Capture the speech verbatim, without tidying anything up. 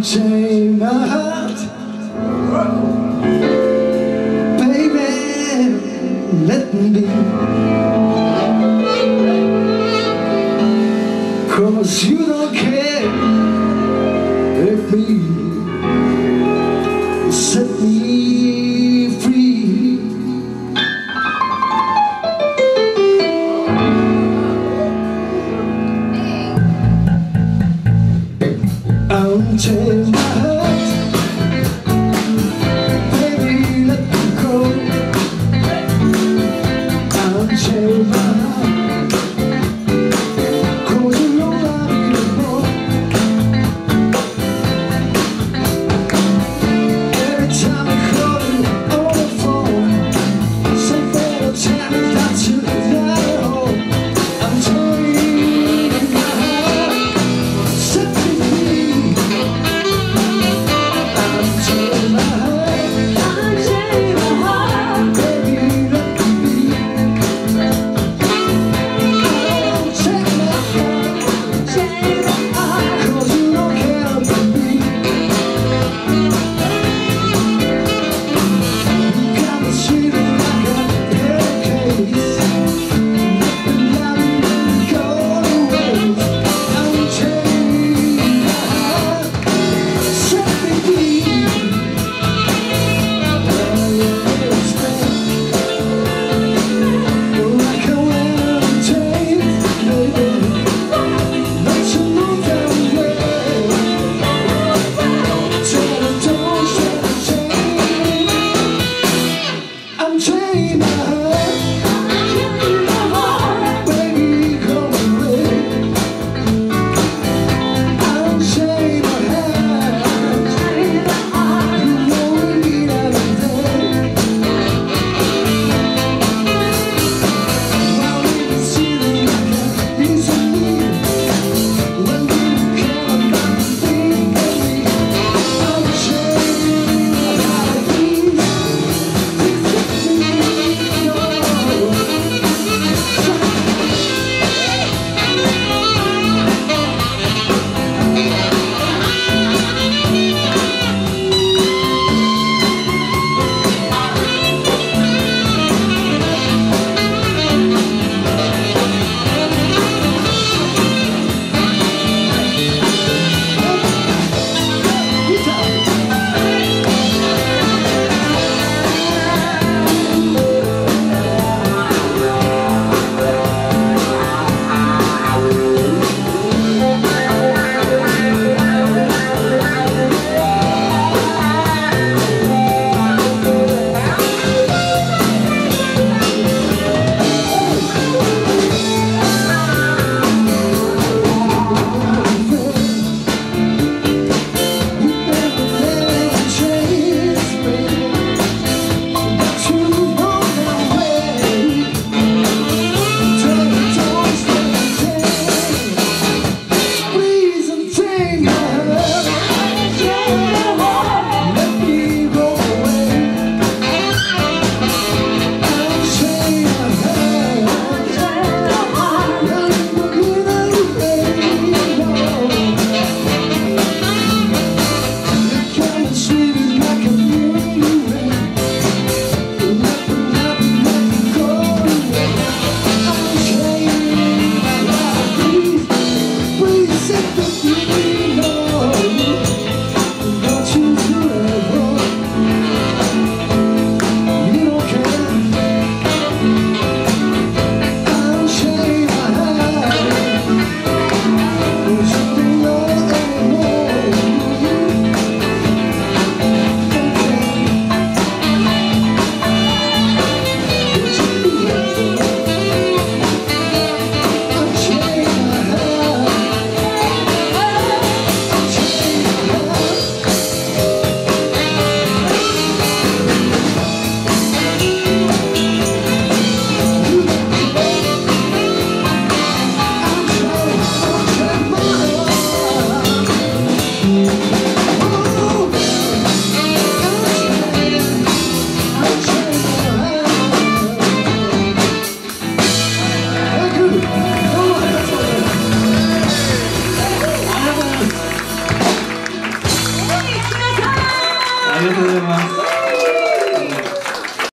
Unchain my heart, baby, let me be. 'Cause you don't care if me set me free. Unchain my heart, baby, let me go. Unchain my heart, 'cause you know I need it more. Every time I call you on the phone, say better tell me that you're not at home. Unchain my heart, set me free. りがとうございます。